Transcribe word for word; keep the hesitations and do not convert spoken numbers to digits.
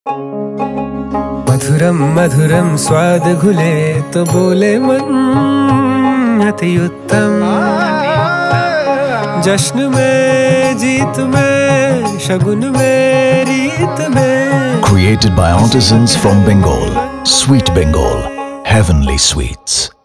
मधुरम मधुरम स्वाद घुले तो बोले मन अति उत्तम। जश्न में जीत में शगुन में रीत में। Created by artisans from Bengal, Sweet Bengal, heavenly sweets.